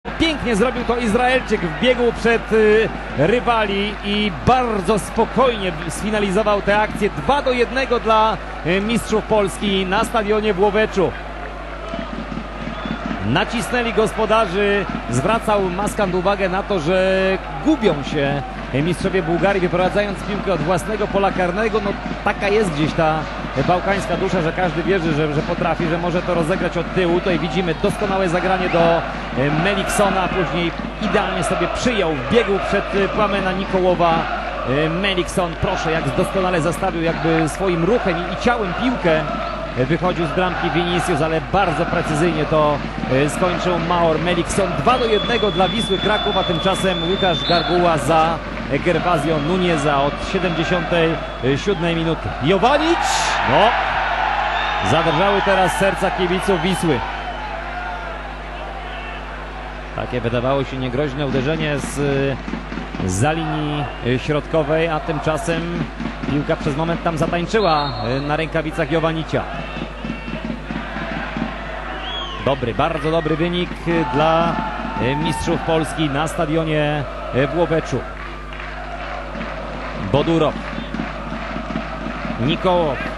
Pięknie zrobił to Izraelczyk, wbiegł przed rywali i bardzo spokojnie sfinalizował tę akcję. 2-1 dla mistrzów Polski na stadionie w Łoweczu. Nacisnęli gospodarzy, zwracał Maskand uwagę na to, że gubią się mistrzowie Bułgarii, wyprowadzając piłkę od własnego pola karnego. No taka jest gdzieś ta bałkańska dusza, że każdy wierzy, że potrafi, że może to rozegrać od tyłu. Tutaj widzimy doskonałe zagranie do Meliksona, później idealnie sobie przyjął, biegł przed Płamena Nikołowa. Melikson, proszę, jak doskonale zastawił jakby swoim ruchem i ciałem piłkę. Wychodził z bramki Vinicius, ale bardzo precyzyjnie to skończył Maor Melikson. 2-1 dla Wisły Kraków, a tymczasem Łukasz Garguła za Gervasio Nuneza od 77 minuty. Jovanić! No, zadrżały teraz serca kibiców Wisły. Takie wydawało się niegroźne uderzenie zza linii środkowej, a tymczasem piłka przez moment tam zatańczyła na rękawicach Jovanicia. Dobry, bardzo dobry wynik dla mistrzów Polski na stadionie w Łoweczu. Bodurow, Nikołow,